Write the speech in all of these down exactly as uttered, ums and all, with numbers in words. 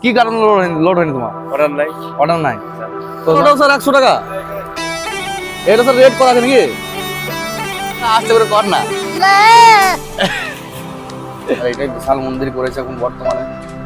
কি কারণে লোড হয়নি তোমার? অর্ডার নাই। অর্ডার নাই তো স্যার একশো টাকা এটা স্যার রেট করা আছে নাকি? আস্তে করে কর না। এটাই বিশাল মন্দির করেছে এখন বর্তমানে।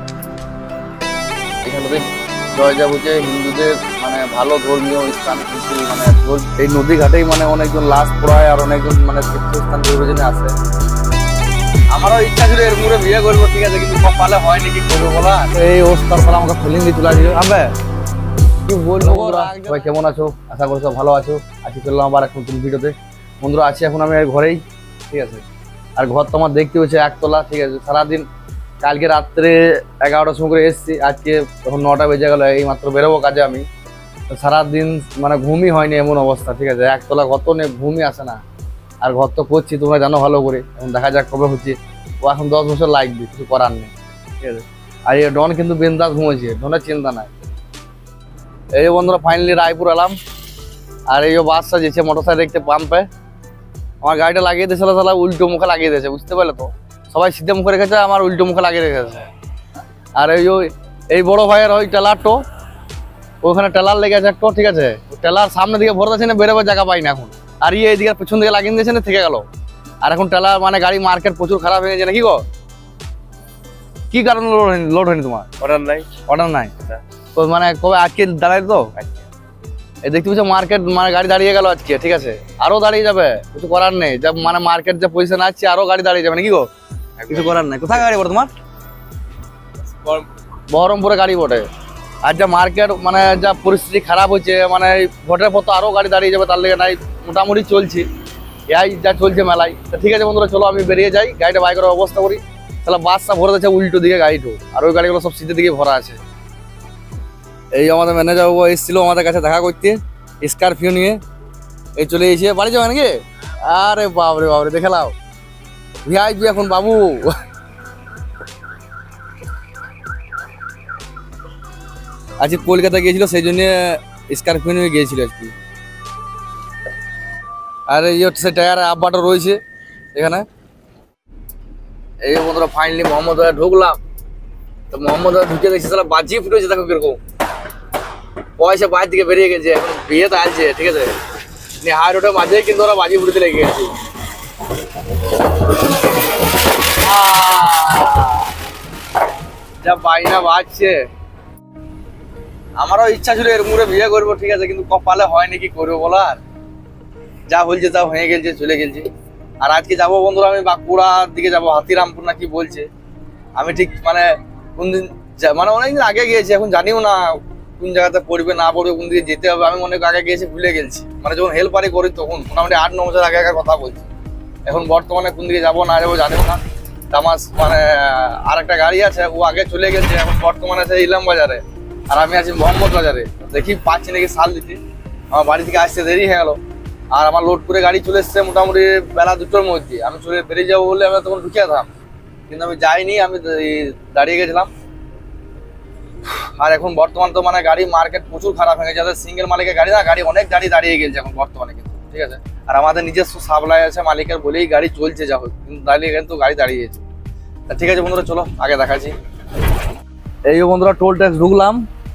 এখানে জয়জা বুঝে হিন্দুদের মানে ভালো ধর্মীয় স্থান, কিন্তু মানে এই নদী ঘাটেই মানে অনেকজন লাশ পোড়ায় আর অনেকজন মানে তীর্থস্থান প্রয়োজনে আসে। আমারও ইচ্ছা ছিল এর মুড়ে বিয়ে করবো, ঠিক আছে, কিন্তু কপালে হয়নি, কি করবো বলা। এই অবস্থার পর আমাকে ফিলিং দিয়ে চলে আসবে হবে কি বলবো। সবাই কেমন আছো? আশা করি সব ভালো আছো। আজকে চললাম আবার এক নতুন ভিডিওতে। বন্ধুরা আছি এখন আমি ঘরেই, ঠিক আছে। আর ঘর তো আমার দেখতে হচ্ছে একতলা, ঠিক আছে। সারাদিন কালকে রাত্রে এগারোটার সময় করে এসেছি, আজকে তখন নটা বেজে গেল, এই মাত্র বেরোবো কাজে আমি। তো সারাদিন মানে ঘুমই হয়নি এমন অবস্থা, ঠিক আছে। একতলা ঘর তো নেই, ঘুমই আসে না। আর ঘর তো করছি তোমরা জানো ভালো করে, এখন দেখা যাক কবে হচ্ছে। ও এখন দশ বছর লাগবে, কিছু করার নেই, ঠিক আছে। আর এই ডন কিন্তু বিন্দাস ঘুমেছে, ডনের চিন্তা নাই। এই যে বন্ধুরা ফাইনালি রায়পুর এলাম। আর এই যে বাসটা যেছে মোটর সাইকেল দেখতে পাম্পে, আমার গাড়িটা লাগিয়ে দিয়েছিল, তাহলে উল্টো মুখে লাগিয়ে দিয়েছে, বুঝতে পারলে তো। সবাই সিধে মুখে রেখেছে, আমার উল্টো মুখে লাগিয়ে রেখেছে। আর এই এই বড় ভাইয়ের ওই টেলারটো, ওখানে টেলার লেগে আছে একটা, ঠিক আছে। টেলার সামনে দিকে ভরে আছে না, বেরোবার জায়গা পাই না এখন। আর ইয়ে এইদিকে পেছন দিকে লাগিয়ে দিয়েছে না, থেকে গেল। আর এখন টেলার মানে গাড়ি মার্কেট প্রচুর খারাপ হয়ে গেছে নাকি গো? কি কারণে লোড হয়নি তোমার? অর্ডার নাই। অর্ডার নাই তো মানে কবে আজকে দাঁড়ায় তো? এই দেখতে পাচ্ছ মার্কেট মানে গাড়ি দাঁড়িয়ে গেল আজকে, ঠিক আছে। আরো দাঁড়িয়ে যাবে, কিছু করার নেই। যা মানে মার্কেট যে পজিশন আছে আরো গাড়ি দাঁড়িয়ে যাবে নাকি গো? কিছু করার নাই। কোথায় গাড়ি বটে তোমার? বহরমপুরে গাড়ি বটে। আর যা মার্কেট মানে যা পরিস্থিতি খারাপ হচ্ছে, মানে ভোটের পর তো আরো গাড়ি দাঁড়িয়ে যাবে, তার লেগে নাই মোটামুটি চলছি এই যা চলছে মেলায়। ঠিক আছে বন্ধুরা, চলো আমি বেরিয়ে যাই, গাড়িটা বাই করার ব্যবস্থা করি। তাহলে বাসটা ভরে দিচ্ছে উল্টো দিকে গাড়িটো, আর ওই গাড়িগুলো সব সিধের দিকে ভরা আছে। এই আমাদের ম্যানেজার বাবু এসেছিল আমাদের কাছে দেখা করতে স্করপিও নিয়ে, এই চলে এসে বাড়ি যাবে নাকি? আরে বাবরে বাবরে, দেখে লাও ভিআইপি এখন বাবু। আজকে কলকাতা গিয়েছিল, সেই জন্য স্করপিও নিয়ে গিয়েছিল আজকে। আর এই হচ্ছে টায়ার আব্বাটা রয়েছে এখানে। এই বন্ধুরা ফাইনালি মোহাম্মদ ঢুকলাম। তো মোহাম্মদ ঢুকে দেখছি তাহলে বাজি ফুটেছে, দেখো কিরকম পয়সা বাইর দিকে বেরিয়ে গেছে। এখন বিয়ে তো আসছে, ঠিক আছে। হাই রোডের মাঝেই কিন্তু ওরা বাজি ফুটতে লেগে গেছে। যা বাইনা বাজছে, আমারও ইচ্ছা ছিল এর মুড়ে বিয়ে করবো, ঠিক আছে, কিন্তু কপালে হয়নি, কি করবো বলার। যা বলছে তা হয়ে গেছে, চলে গেছে। আর আজকে যাবো বন্ধুরা আমি বাঁকুড়ার দিকে যাবো, হাতিরামপুর না কি বলছে। আমি ঠিক মানে কোন দিন মানে অনেকদিন আগে গিয়েছি, এখন জানিও না কোন জায়গাতে পড়বে না পড়বে, কোন দিকে যেতে হবে। আমি অনেক আগে গিয়েছি, ভুলে গেছি। মানে যখন হেল্পারি করি তখন মোটামুটি আট ন বছর আগে আগে কথা বলছি। এখন বর্তমানে কোন দিকে যাবো না যাবো জানিও না। আমার মানে আর একটা গাড়ি আছে, ও আগে চলে গেছে, এখন বর্তমানে আছে ইলাম বাজারে, আর আমি আছি মোহাম্মদ বাজারে। দেখি পাচ্ছি নাকি সাল দিতে। আমার বাড়ি থেকে আসতে দেরি হয়ে গেল। আর আমার লোড করে গাড়ি চলে এসছে মোটামুটি বেলা দুটোর মধ্যে। আমি চলে বেরিয়ে যাবো বলে আমি তখন ঢুকে যেতাম, কিন্তু আমি যাইনি, আমি দাঁড়িয়ে গেছিলাম। আর এখন বর্তমান তো মানে গাড়ি মার্কেট প্রচুর খারাপ হয়ে গেছে। যাদের সিঙ্গেল মালিকের গাড়ি না, গাড়ি অনেক গাড়ি দাঁড়িয়ে গেছে এখন বর্তমানে কিন্তু, ঠিক আছে। আর আমাদের নিজস্ব সাপ্লাই আছে মালিকের বলেই গাড়ি চলছে, যা হোক, কিন্তু দাঁড়িয়ে কিন্তু গাড়ি দাঁড়িয়ে গেছে। ঠিক আছে বন্ধুরা, চলো আগে দেখাচ্ছি। এই বন্ধুরা টোল ট্যাক্স ঢুকলাম,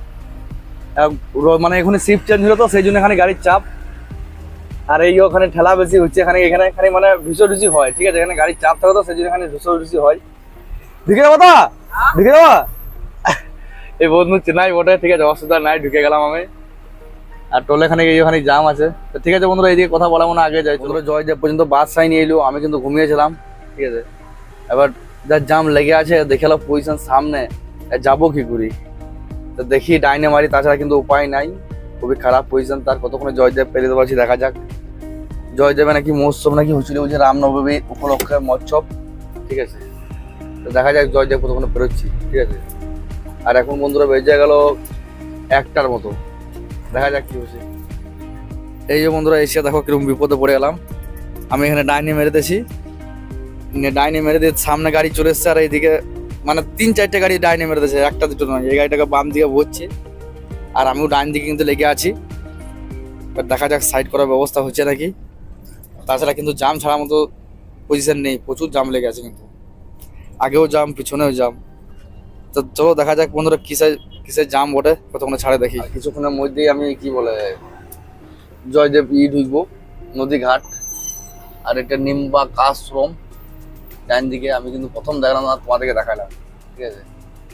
মানে এখানে শিফট চেঞ্জ হলো তো সেই জন্য এখানে গাড়ির চাপ। আর এই ওখানে ঠেলা বেশি হচ্ছে, এখানে এখানে এখানে মানে ভীষণ ঢুসি হয়, ঠিক আছে। এখানে গাড়ির চাপ থাকে তো সেই জন্য এখানে ভীষণ ঢুসি হয়। ঢুকে যাবো তো, ঢুকে যাবো। এই বন্ধু চেন্নাই বটে, ঠিক আছে, অসুবিধা নাই, ঢুকে গেলাম আমি। আর টোল এখানে ওখানে জাম আছে। তো ঠিক আছে বন্ধুরা, এইদিকে কথা বলা মনে আগে যাই। বন্ধুরা জয়দেব পর্যন্ত বাস সাইন এলো, আমি কিন্তু ঘুমিয়েছিলাম, ঠিক আছে। এবার যার জাম লেগে আছে, দেখে এলো পজিশন সামনে, যাবো কি করি। তো দেখি ডাইনে মারি, তাছাড়া কিন্তু উপায় নাই, খুবই খারাপ পজিশন। তার কতক্ষণে জয়দেব পেরিয়ে দেবো পারছি, দেখা যাক। জয়দেবে নাকি মহোৎসব নাকি হচ্ছিল, বলছে রামনবমী উপলক্ষে মহোৎসব, ঠিক আছে। তো দেখা যাক জয়দেব কতক্ষণে পেরোচ্ছি, ঠিক আছে। আর এখন বন্ধুরা বেজে গেল একটার মতো, দেখা যাক কি হচ্ছে। এই যে বন্ধুরা এসে দেখো কিরকম বিপদে পড়ে গেলাম। আমি এখানে ডাইনে মেরে দিয়েছি, ডাইনে মেরে দিয়ে সামনে গাড়ি চলে এসছে। আর এইদিকে মানে তিন চারটে গাড়ি ডাইনে মেরে দিয়েছে, একটা দুটো নয়। এই গাড়িটাকে বাম দিকে ভরছে, আর আমিও ডাইন দিকে কিন্তু লেগে আছি। এবার দেখা যাক সাইড করার ব্যবস্থা হচ্ছে নাকি। তাছাড়া কিন্তু জাম ছাড়ার মতো পজিশন নেই, প্রচুর জাম লেগে আছে কিন্তু, আগেও জাম পিছনেও জাম। তো চলো দেখা যাক বন্ধুরা কিসের কিসের জাম বটে, কতক্ষণে ছাড়ে দেখি। কিছুক্ষণের মধ্যেই আমি কি বলে জয়দেব ই ঢুকবো নদী ঘাট, আর এটা নিম্বাক আশ্রম ডান দিকে। আমি কিন্তু প্রথম দেখলাম না, তোমাদেরকে দেখালাম, ঠিক আছে।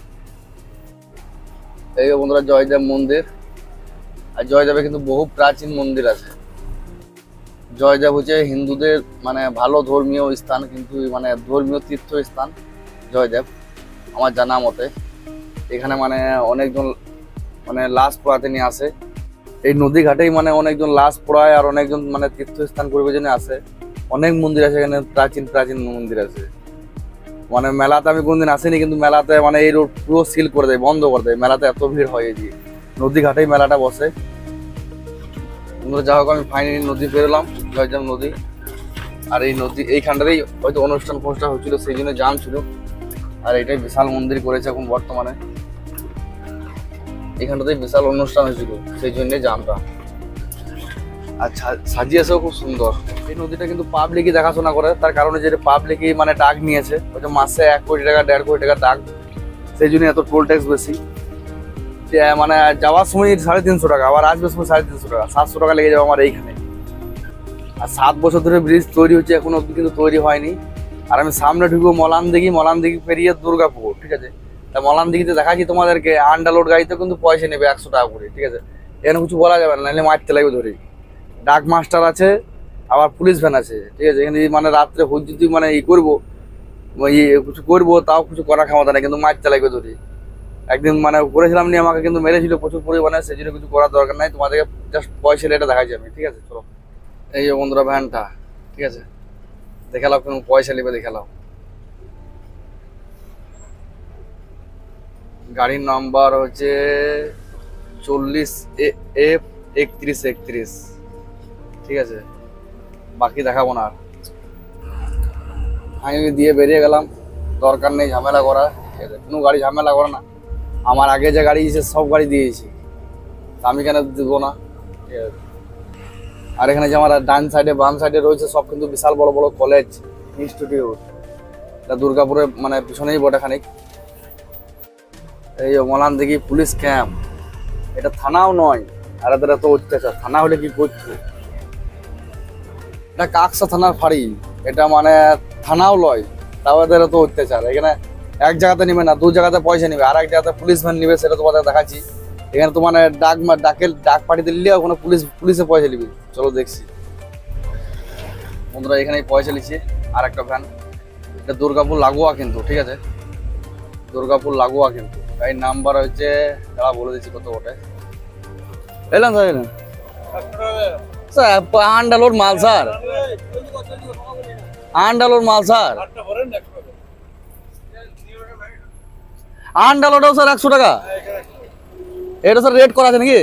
এই বন্ধুরা জয়দেব মন্দির, আর জয়দেবে কিন্তু বহু প্রাচীন মন্দির আছে। জয়দেব হচ্ছে হিন্দুদের মানে ভালো ধর্মীয় স্থান, কিন্তু মানে ধর্মীয় তীর্থস্থান জয়দেব আমার জানা মতে। এখানে মানে অনেকজন মানে লাশ পোড়াতে নিয়ে আসে, এই নদী ঘাটেই মানে অনেকজন লাশ পোড়ায়, আর অনেকজন মানে তীর্থস্থান করবে জন্য আসে। অনেক মন্দির আছে এখানে, প্রাচীন প্রাচীন মন্দির আছে। মানে মেলাতে আমি কোনদিন আসিনি, কিন্তু মেলাতে মানে এই রোড পুরো সিল করে দেয়, বন্ধ করে দেয়। মেলাতে এত ভিড় হয় যে নদী ঘাটেই মেলাটা বসে। যা হোক আমি ফাইনালি নদী পেরোলাম, জয়দেব নদী। আর এই নদী এইখানটাতেই হয়তো অনুষ্ঠান ফনুষ্ঠান হচ্ছিল, সেই জন্য জাম ছিল। আর এটাই বিশাল মন্দির করেছে এখন বর্তমানে, এখানটাতেই বিশাল অনুষ্ঠান হয়েছিল, সেই জন্য জামটা। আর সাজিয়েছেও খুব সুন্দর। এই নদীটা কিন্তু পাবলিকই দেখাশোনা করে, তার কারণে যে পাবলিকই মানে ডাক নিয়েছে, হয়তো মাসে এক কোটি টাকা দেড় কোটি টাকা ডাক, সেই জন্য এত টোল ট্যাক্স বেশি। মানে যাওয়ার সময় সাড়ে তিনশো টাকা, আবার আসবে সময় সাড়ে তিনশো টাকা, সাতশো টাকা লেগে যাবে আমার এইখানে। আর সাত বছর ধরে ব্রিজ তৈরি হচ্ছে, এখনো অব্দি কিন্তু তৈরি হয়নি। আর আমি সামনে ঢুকবো মলান দিঘি, মলান দিঘি পেরিয়ে দুর্গাপুর, ঠিক আছে। তা মলান দিঘিতে দেখাচ্ছি তোমাদেরকে, আন্ডারলোড গাড়িতে কিন্তু পয়সা নেবে একশো টাকা করে, ঠিক আছে। এখানে কিছু বলা যাবে না, নাহলে মারতে লাগবে ধরে। ডাক মাস্টার আছে, আবার পুলিশ ভ্যান আছে, ঠিক আছে। এখানে মানে রাত্রে যদি মানে ই করবো, কিছু করবো, তাও কিছু করার ক্ষমতা নেই, কিন্তু মারতে লাগবে ধরে। একদিন মানে করেছিলাম নিয়ে আমাকে কিন্তু মেরেছিল প্রচুর পরিমাণে, সেই জন্য কিছু করার দরকার নাই। তোমাদেরকে জাস্ট পয়সা এটা দেখাচ্ছি আমি, ঠিক আছে। চলো এই যে বন্ধুরা ভ্যানটা, ঠিক আছে, দেখালাম কোনো পয়সা নেবে, দেখালাম। গাড়ির নাম্বার হচ্ছে চল্লিশ এফ একত্রিশ একত্রিশ, ঠিক আছে। বাকি দেখাবো না। আমি দিয়ে বেরিয়ে গেলাম, দরকার নেই ঝামেলা করা, ঠিক আছে। কোনো গাড়ি ঝামেলা করে না, আমার আগে যে গাড়ি দিয়েছে সব গাড়ি দিয়েছি, আমি কেন দেবো না, ঠিক আছে। আর এখানে যে আমার ডান সাইডে বাম সাইডে রয়েছে সব কিন্তু বিশাল বড় বড় কলেজ ইনস্টিটিউট। এটা দুর্গাপুরে মানে পিছনেই বটে খানিক। এই মলান দিঘি পুলিশ ক্যাম্প, এটা থানাও নয়। আর এদের এত অত্যাচার, থানা হলে কি করছে। এটা কাকসা থানার ফাঁড়ি, এটা মানে থানাও লয়, তাও এদের এত অত্যাচার। এখানে এক জায়গাতে নিবে না, দু জায়গাতে পয়সা নিবে, আর এক জায়গাতে পুলিশ ভ্যান নিবে, সেটা তোমাদের দেখাচ্ছি। এখানে তো মানে ডাক ডাকে ডাক পাঠিয়ে দিলে ওখানে পুলিশ পুলিশে পয়সা নিবি। চলো দেখছি বন্ধুরা, এখানেই পয়সা নিচ্ছে আর একটা ভ্যান। এটা দুর্গাপুর লাগোয়া কিন্তু, ঠিক আছে, দুর্গাপুর লাগোয়া কিন্তু। এই নাম্বার হচ্ছে, দাঁড়া বলে দিচ্ছি কত ওটা। এলাম স্যার, এলাম স্যার, আন্ডালোর মাল স্যার, আন্ডালোর মাল স্যার, আন্ডালোটাও স্যার একশো টাকা। এটা স্যার রেট করা আছে নাকি?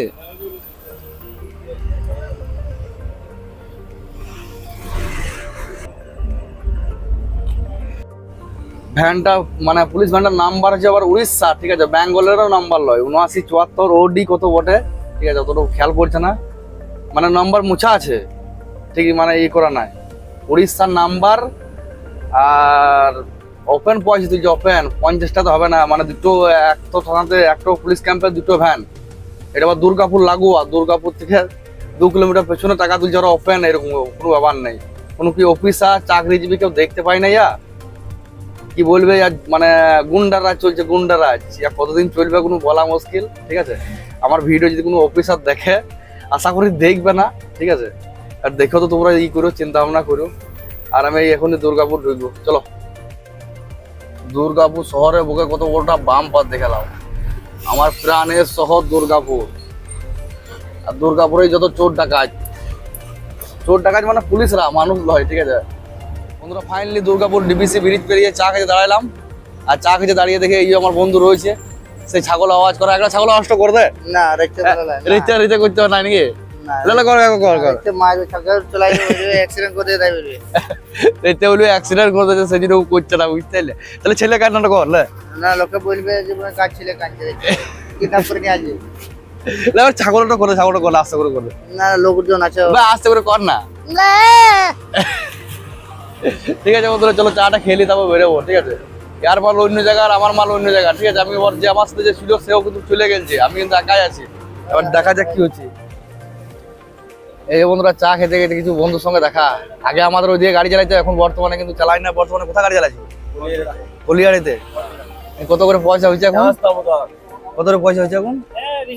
ভ্যানটা মানে পুলিশ ভ্যানটার নাম্বার হচ্ছে আবার উড়িষ্যা, ঠিক আছে, বেঙ্গলেরও নাম্বার লয়, উনআশি চুয়াত্তর ওডি কত বটে, ঠিক আছে। অতটা খেয়াল করছে না, মানে নাম্বার মুছা আছে, ঠিক মানে ই করা নাই, উড়িষ্যার নাম্বার। আর ওপেন পয়সা তুলছে, ওপেন পঞ্চাশটা তো হবে না, মানে দুটো একটা থানাতে একটা পুলিশ ক্যাম্পে দুটো ভ্যান। এটা আবার দুর্গাপুর লাগোয়া, দুর্গাপুর থেকে দু কিলোমিটার পেছনে টাকা তুলছে ওরা, ওপেন। এরকম কোনো ব্যাপার নেই, কোনো কি অফিসার চাকরিজীবী কেউ দেখতে পাই না। ইয়া কি বলবে, মানে গুন্ডারাজ চলছে, গুন্ডারাজ। কতদিন চলবে কোনো বলা মুশকিল, ঠিক আছে। আমার ভিডিও যদি কোনো অফিসার দেখে, আশা করি দেখবে না, ঠিক আছে। আর দেখো তো তোমরা ই করো, চিন্তা ভাবনা করো। আর আমি এখনই দুর্গাপুর ঢুকবো, চলো। দুর্গাপুর শহরে বুকে কত বড়টা বাম পাত দেখালাম, আমার প্রাণের শহর দুর্গাপুর। আর দুর্গাপুরে যত চোর ডাকাত, চোর ডাকাত মানে পুলিশরা, মানুষ লয়, ঠিক আছে। বন্ধুরা ফাইনালি দুর্গাপুর ডিবিসি ব্রিজ পেরিয়ে চা খেতে দাঁড়ালাম। আর চা খেতে দাঁড়িয়ে দেখে এই আমার বন্ধু রয়েছে, সেই ছাগল আওয়াজ করে। একটা ছাগল আওয়াজটা করে দে না, রিতে রিতে করতে হয় নাকি? লেলা কর কর কর তে মাই ছাগল চলাই দিবে, অ্যাক্সিডেন্ট করে দেয় বলবে, রিতে বলবে অ্যাক্সিডেন্ট করে দেয়, সেই জন্য করছে না, বুঝতে পারলে। তাহলে ছেলে কান্নাটা কর না, না লোকে বলবে যে কাজ ছেলে কাঁদছে, কি কাজ করে নিয়ে আসবে। লে ছাগলটা করে, ছাগলটা করে আস্তে করে করে না, লোকজন আছে আস্তে করে কর না। ঠিক আছে বন্ধুরা, চলো চাটা খেয়ে নি, তারপর বেরোবো, ঠিক আছে। ইয়ার মাল অন্য জায়গা আর আমার মাল অন্য জায়গা, ঠিক আছে। আমি ওর যে আমার সাথে যে ছিল সেও কিন্তু চলে গেছে, আমি কিন্তু একাই আছি। এবার দেখা যাক কি হচ্ছে। এই যে বন্ধুরা চা খেতে খেতে কিছু বন্ধুর সঙ্গে দেখা। আগে আমাদের ওই দিকে গাড়ি চালাইতো, এখন বর্তমানে কিন্তু চালাই না। বর্তমানে কোথায় গাড়ি চালাচ্ছি? কলিয়াড়িতে। কত করে পয়সা হয়েছে এখন? কত করে পয়সা হয়েছে এখন?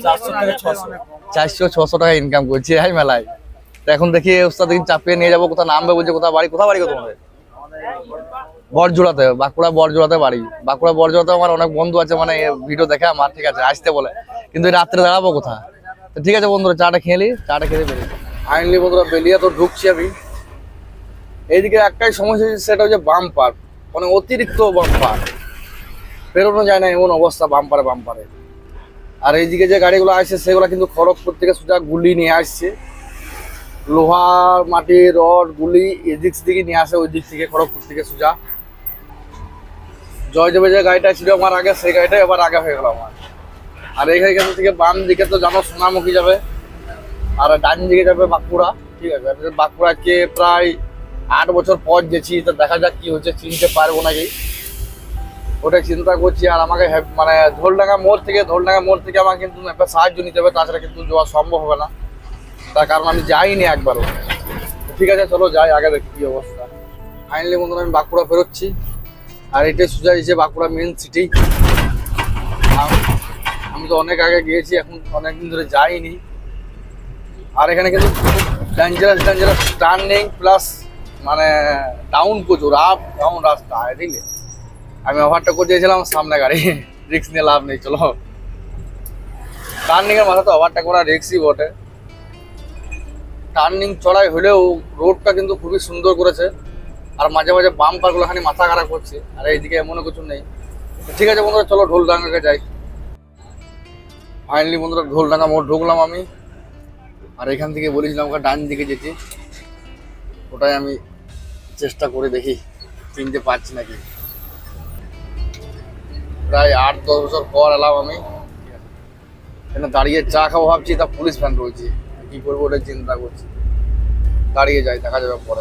চারশো ছশো টাকা ইনকাম করছি এই মেলায়। তো এখন দেখি ওস্তাদ দেখি চাপিয়ে নিয়ে যাবো, কোথাও নামবে বলছে। কোথাও বাড়ি? কোথাও বাড়ি? তোমাদের বরজোড়াতে, বাঁকুড়া বরজোড়াতে বাড়ি। বাঁকুড়া বরজোড়াতে আমার অনেক বন্ধু আছে, মানে ভিডিও দেখে আমার, ঠিক আছে, আসতে বলে। কিন্তু রাত্রে দাঁড়াবো কোথায়? তো ঠিক আছে বন্ধুরা, চাটা খেয়ে নি, চাটা খেতে বেরিয়ে ফাইনালি বন্ধুরা বেরিয়ে তো ঢুকছি আমি। এইদিকে একটাই সমস্যা, সেটা হচ্ছে বাম্পার, মানে অতিরিক্ত বাম্পার, বেরোনো যায় না এমন অবস্থা বাম্পারে বাম্পারে। আর এইদিকে যে গাড়িগুলো আসছে সেগুলো কিন্তু খড়গপুর থেকে সোজা গুলি নিয়ে আসছে, লোহার মাটি রড গুলি এদিক থেকে নিয়ে আসে, ওই দিক থেকে খড়গপুর থেকে সোজা। জয়দেবে যে গাড়িটা ছিল আমার আগে, সেই গাড়িটা এবার আগে হয়ে গেল আমার। আর এইখান থেকে বাম দিকে তো জানো সোনামুখী যাবে, আর ডান দিকে যাবে বাঁকুড়া, ঠিক আছে। বাঁকুড়াকে প্রায় আট বছর পর গেছি, তো দেখা যাক কি হচ্ছে, চিনতে পারবো নাকি ওটা চিন্তা করছি। আর আমাকে মানে ধোলডাঙ্গা মোড় থেকে ধোলডাঙ্গা মোড় থেকে আমাকে কিন্তু একটা সাহায্য নিতে হবে, তাছাড়া কিন্তু যাওয়া সম্ভব হবে না, তার কারণ আমি যাইনি একবারও। ঠিক আছে চলো যাই, আগে দেখি কি অবস্থা। ফাইনালি বন্ধুরা আমি বাঁকুড়া বেরোচ্ছি, আর এটাই সোজা এসে বাঁকুড়া মেন সিটি। আমি তো অনেক আগে গিয়েছি, এখন অনেকদিন ধরে যাইনি। আর এখানে কিন্তু ডেঞ্জারাস ডেঞ্জারাস টার্নিং প্লাস মানে ডাউন প্রচুর, আপ ডাউন রাস্তা, বুঝলে। আমি ওভারটা করে দিয়েছিলাম, সামনে গাড়ি, রিক্স নিয়ে লাভ নেই। চলো, টার্নিং এর মাথা তো ওভারটা করা রিক্সই বটে। টার্নিং চড়াই হলেও রোডটা কিন্তু খুবই সুন্দর করেছে, আর মাঝে মাঝে বাম্পার গুলো খানি মাথা খারাপ করছে, আর এইদিকে এমনও কিছু নেই। ঠিক আছে বন্ধুরা চলো ঢোলডাঙ্গাকে যাই। ফাইনালি বন্ধুরা ঢোলডাঙ্গা মোড় ঢুকলাম আমি, আর এখান থেকে বলেছিলাম ওকে ডান দিকে যেতে, ওটাই আমি চেষ্টা করে দেখি চিনতে পারছি নাকি। প্রায় আট দশ বছর পর এলাম আমি, এখানে দাঁড়িয়ে চা খাবো ভাবছি, তা পুলিশ ভ্যান রয়েছে, কি করবো ওটা চিন্তা করছি। দাঁড়িয়ে যাই, দেখা যাবে পরে।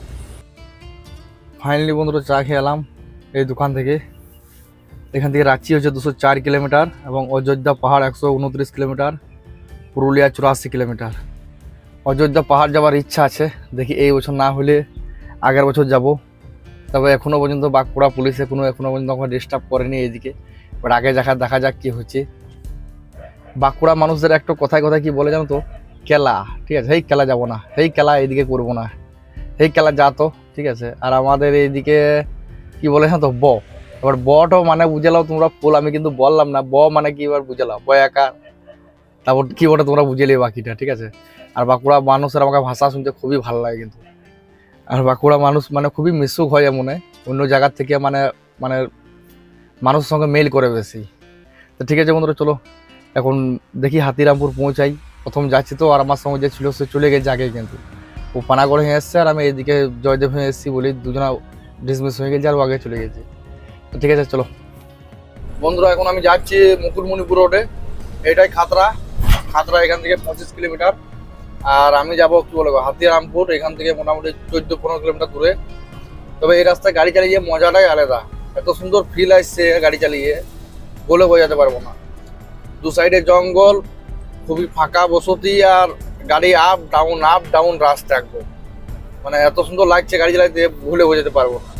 ফাইনালি বন্ধুরা চা খেয়ে এলাম এই দোকান থেকে। এখান থেকে রাঁচি হচ্ছে দুশো চার কিলোমিটার এবং অযোধ্যা পাহাড় একশো উনত্রিশ কিলোমিটার, পুরুলিয়া চুরাশি কিলোমিটার। অযোধ্যা পাহাড় যাওয়ার ইচ্ছা আছে, দেখি এই বছর না হলে আগের বছর যাব। তবে এখনও পর্যন্ত বাঁকুড়া পুলিশে কোনো এখনও পর্যন্ত আমাকে ডিস্টার্ব করেনি এইদিকে, বাট আগে দেখা দেখা যাক কী হচ্ছে। বাঁকুড়া মানুষদের একটা কথায় কথায় কি বলে জানো তো, কেলা, ঠিক আছে, এই কেলা যাবো না, এই কেলা এইদিকে করবো না, এই কেলা যা তো, ঠিক আছে। আর আমাদের এইদিকে কি বলে জানো তো, ব, এবার বটাও মানে বুঝে লাও তোমরা ফুল, আমি কিন্তু বললাম না ব মানে কি, এবার বুঝে লাও ব একা, তারপর কি ওটা তোমরা বুঝে লিও বাকিটা, ঠিক আছে। আর বাঁকুড়া মানুষের আমাকে ভাষা শুনতে খুবই ভালো লাগে কিন্তু। আর বাঁকুড়া মানুষ মানে খুবই মিশুক হয় মনে, অন্য জায়গার থেকে মানে মানে মানুষের সঙ্গে মেল করে বেশি। তো ঠিক আছে বন্ধুরা চলো এখন দেখি হাতিরামপুর পৌঁছাই। প্রথম যাচ্ছি তো, আর আমার সঙ্গে যে ছিল সে চলে গেছে আগে, কিন্তু ও পানাগড় হয়ে এসছে আর আমি এইদিকে জয়দেব হয়ে এসেছি বলি দুজনা ডিসমিস হয়ে গেছে, আর ও আগে চলে গেছে। তো ঠিক আছে চলো বন্ধুরা, এখন আমি যাচ্ছি মুকুটমণিপুর রোডে, এটাই খাতড়া। খাতড়া এখান থেকে পঁচিশ কিলোমিটার, আর আমি যাবো কি বলবো হাতিরামপুর, এখান থেকে মোটামুটি চোদ্দ পনেরো কিলোমিটার দূরে। তবে এই রাস্তায় গাড়ি চালিয়ে মজাটাই আলাদা, এত সুন্দর ফিল আসছে গাড়ি চালিয়ে বলে বোঝাতে পারবো না। দু সাইডে জঙ্গল, খুবই ফাঁকা বসতি, আর গাড়ি আপ ডাউন আপ ডাউন রাস্তা একদম, মানে এত সুন্দর লাগছে গাড়ি চালাইতে ভুলে বোঝাতে পারবো না।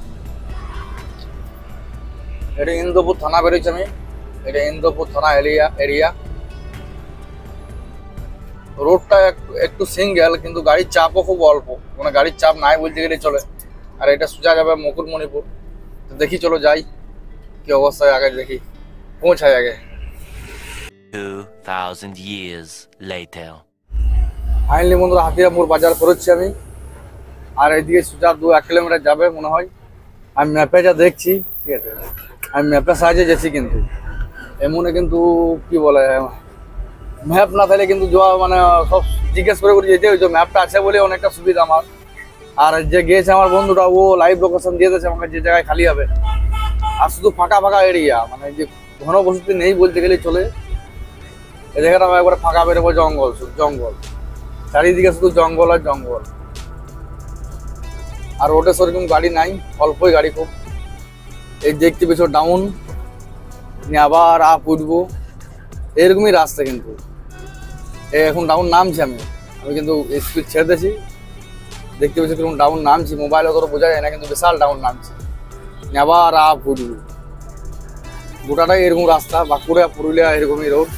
এটা ইন্দ্রপুর থানা বেরোচ্ছি আমি, এটা ইন্দ্রপুর থানা এরিয়া এরিয়া রোডটা একটু সিঙ্গেল, কিন্তু গাড়ির চাপও খুব অল্প, মানে গাড়ির চাপ নাই বলতে গেলে চলে। আর এটা সোজা যাবে মুকুটমণিপুর। তো দেখি চলো যাই কি অবস্থায়, আগে দেখি পৌঁছাই আগে। two thousand years later. Finally বন্ধুরা হাতিরামপুর বাজার বেরোচ্ছি আমি, আর এইদিকে সোজা দু এক কিলোমিটার যাবে মনে হয়। আমি ম্যাপে যা দেখছি, ঠিক আছে, আমি ম্যাপের সাহায্যে গেছি, কিন্তু এমনে কিন্তু কি বলে ম্যাপ না থাকলে কিন্তু যাওয়া মানে সব জিজ্ঞেস করে করে যেতে হয়েছে। ম্যাপটা আছে বলে অনেকটা সুবিধা আমার। আর যে গিয়েছে আমার বন্ধুটা, ও লাইভ লোকেশন দিয়ে দিয়েছে আমাকে যে জায়গায় খালি হবে, আর শুধু ফাঁকা ফাঁকা এরিয়া, মানে যে ঘন বসতি নেই বলতে গেলে চলে। এই জায়গাটা আমার একবারে ফাঁকা বেরোবো, জঙ্গল শুধু জঙ্গল, চারিদিকে শুধু জঙ্গল আর জঙ্গল। আর রোডে সেরকম গাড়ি নাই, অল্পই গাড়ি খুব। এই দেখতে পেছো ডাউন, নিয়ে আবার আপ উঠবো, এরকমই রাস্তা। কিন্তু এই এখন ডাউন নামছি আমি আমি কিন্তু স্পিড ছেড়ে দিয়েছি, দেখতে পেছো কিরকম ডাউন নামছি। মোবাইলে অতটা বোঝা যায় না, কিন্তু বিশাল ডাউন নামছি, নিয়ে আবার আপ উঠবো। গোটাটাই এরকম রাস্তা, বাঁকুড়া পুরুলিয়া এরকমই রোড।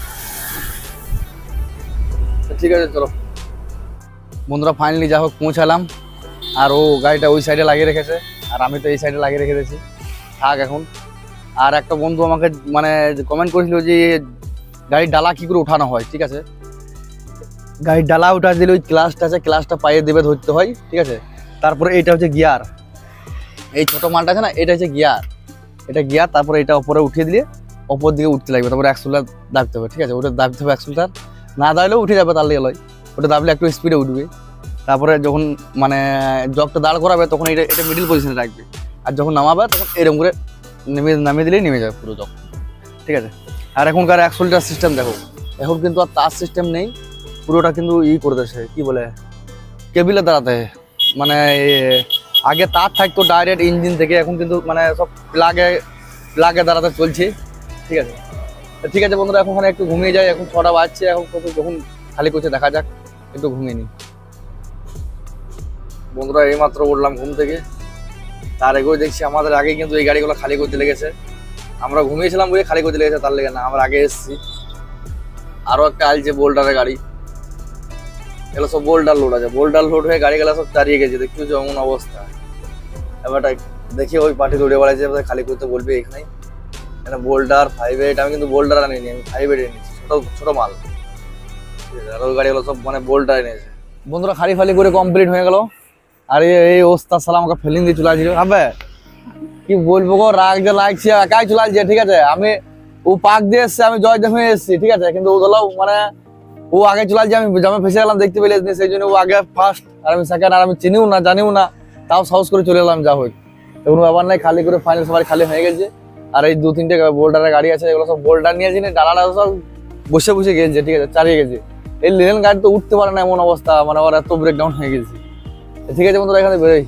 ঠিক আছে চলো বন্ধুরা, ফাইনালি যা হোক পৌঁছালাম। আর ও গাড়িটা ওই সাইডে লাগিয়ে রেখেছে, আর আমি তো এই সাইডে লাগিয়ে রেখে দিয়েছি, থাক এখন। আর একটা বন্ধু আমাকে মানে কমেন্ট করেছিল যে গাড়ির ডালা কি করে উঠানো হয়। ঠিক আছে, গাড়ির ডালা উঠা দিলে ওই ক্লাসটা আছে, ক্লাসটা পায়ে দেবে ধরতে হয়। ঠিক আছে, তারপরে এইটা হচ্ছে গিয়ার, এই ছোটো মালটা আছে না, এটা হচ্ছে গিয়ার, এটা গিয়ার। তারপরে এটা ওপরে উঠিয়ে দিলে ওপর দিকে উঠতে লাগবে, তারপরে একশোটা দাবতে হবে। ঠিক আছে, ওটা দাবতে হবে একশোটা, না দাঁড়ালেও উঠে যাবে, তার লেগে লয়, ওটা দাবলে একটু স্পিডে উঠবে। তারপরে যখন মানে জগটা দাঁড় করাবে তখন এটা এটা মিডিল পজিশনে রাখবে, আর যখন নামাবে তখন এরকম করে নেমে নামিয়ে দিলেই নেমে যাবে পুরো জগ। ঠিক আছে, আর এখনকার একশো লিটার সিস্টেম দেখো, এখন কিন্তু আর তার সিস্টেম নেই, পুরোটা কিন্তু ই করে দিয়েছে, কী বলে কেবিলে দাঁড়াতে। মানে আগে তার থাকতো ডাইরেক্ট ইঞ্জিন থেকে, এখন কিন্তু মানে সব প্লাগে প্লাগে দাঁড়াতে চলছে। ঠিক আছে, ঠিক আছে বন্ধুরা, এখন একটু ঘুমিয়ে যাই, এখন ছটা বাজছে, এখন কত যখন খালি করছে দেখা যাক, একটু ঘুমিয়ে নিই। বন্ধুরা এইমাত্র উঠলাম ঘুম থেকে, তার আগেও দেখছি আমাদের আগে কিন্তু এই গাড়িগুলো খালি করতে লেগেছে। আমরা ঘুমিয়েছিলাম বলে খালি করতে লেগেছে, তার লেগে না, আমরা আগে এসেছি। আরও একটা আলছে বোল্ডারের গাড়ি, এগুলো সব বোল্ডার লোড আছে, বোল্ডার লোড হয়ে গাড়িগুলো সব চারিয়ে গেছে, দেখছি এমন অবস্থা। এবার দেখি ওই পার্টি দৌড়ে বেড়াচ্ছে, খালি করতে বলবে এখানেই। এখানে বোল্ডার ফাইভ এইট, আমি কিন্তু বোল্ডার আনিনি, আমি ফাইভ এইট এনেছি, ছোটো ছোটো মাল। ঠিক আছে, আর ওই গাড়িগুলো সব মানে বোল্ডার এনেছে। বন্ধুরা খালি ফালি করে কমপ্লিট হয়ে গেল, আর এই ওস্তাদ সালা আমাকে ফেলিং দিয়ে চলে আসছিল। হবে কি বলবো গো, রাগ যে লাগছে, একাই চলে আসছে। ঠিক আছে, আমি ও পাক দিয়ে এসছে, আমি জয় জমে এসেছি। ঠিক আছে, কিন্তু ও ধরলাম মানে ও আগে চলে আসছে, আমি জামে ফেসে গেলাম, দেখতে পেলে সেই জন্য ও আগে ফার্স্ট, আর আমি সেকেন্ড। আর আমি চিনিও না জানিও না, তাও সাহস করে চলে এলাম। যা হোক কোনো ব্যাপার নাই, খালি করে ফাইনাল সবাই খালি হয়ে গেছে। আর এই দু তিনটে বোল্ডারের গাড়ি আছে, এগুলো সব বোল্ডার নিয়েছি না, ডালাটা সব বসে বসে গেছে। ঠিক আছে, চালিয়ে গেছে। এই লেন গাড়ি তো উঠতে পারে না, এমন অবস্থা, মানে আবার এত ব্রেকডাউন হয়ে গেছে। ঠিক আছে বন্ধুরা, এখানে বেরোই।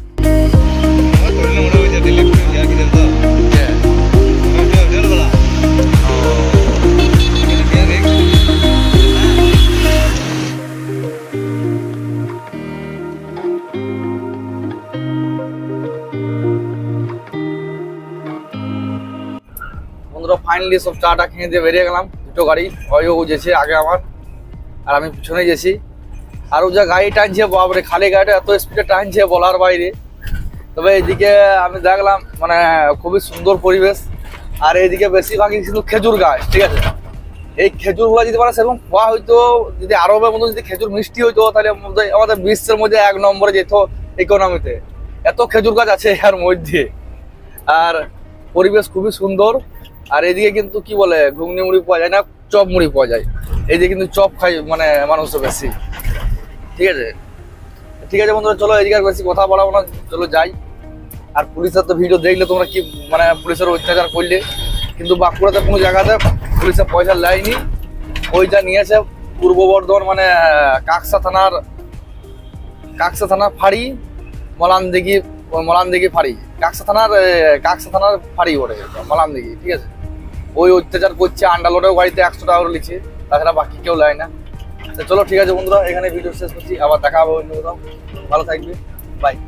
বন্ধুরা ফাইনালি সব চাটা খেয়ে দিয়ে বেরিয়ে গেলাম। দুটো গাড়ি, ওইও যেছে আগে আমার, আর আমি পিছনে গেছি। আর ও যা গাড়ি টানছে, বাপরে খালি গাড়িটা এত স্পিডে টানছে বলার বাইরে। তবে এইদিকে আমি দেখলাম মানে খুবই সুন্দর পরিবেশ, আর এইদিকে বেশিরভাগই কিন্তু খেজুর গাছ। ঠিক আছে, এই খেজুরগুলো যদি মানে সেরকম খোয়া হইতো, যদি আরবের মতো যদি খেজুর মিষ্টি হইতো, তাহলে আমাদের বিশ্বের মধ্যে এক নম্বরে যেত ইকোনমিতে। এত খেজুর গাছ আছে এর মধ্যে, আর পরিবেশ খুবই সুন্দর। আর এদিকে কিন্তু কি বলে ঘুগনি মুড়ি পাওয়া যায় না, চপ মুড়ি পাওয়া যায়। এইদিকে কিন্তু চপ খাই মানে মানুষ বেশি। ঠিক আছে, ঠিক আছে বন্ধুরা, চলো এদিকে আর বেশি কথা বলাবো না, চলো যাই। আর পুলিশের তো ভিডিও দেখলে তোমরা কি মানে পুলিশের অত্যাচার করলে, কিন্তু বাঁকুড়াতে কোনো জায়গাতে পুলিশের পয়সা লাইনি, ওইটা নিয়েছে পূর্ব বর্ধমান মানে কাকসা থানার কাকসা থানার ফাঁড়ি, মলানদিঘি মলানদিঘি ফাঁড়ি, কাকসা থানার কাকসা থানার ফাঁড়ি ওরে মলানদিঘি। ঠিক আছে, ওই অত্যাচার করছে, আন্ডারলোডেও গাড়িতে একশো টাকা করে লিখছে, তাছাড়া বাকি কেউ নেয় না। চলো ঠিক আছে বন্ধুরা, এখানে ভিডিও শেষ করছি, আবার দেখা হবে অন্য কোথাও। ভালো থাকবে, বাই।